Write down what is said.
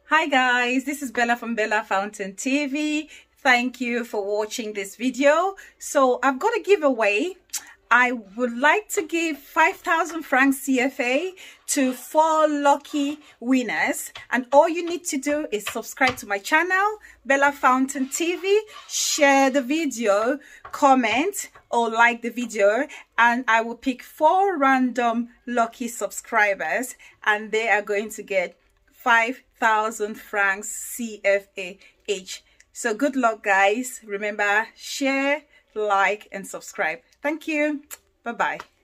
Hi guys, this is Bella from Bella Fountain TV. Thank you for watching this video. So I've got a giveaway. I would like to give 5,000 francs CFA to 4 lucky winners, and all you need to do is subscribe to my channel Bella Fountain TV, share the video, comment or like the video, and I will pick 4 random lucky subscribers and they are going to get 5,000 francs CFA each. So good luck guys. Remember, share, like and subscribe. Thank you. Bye bye.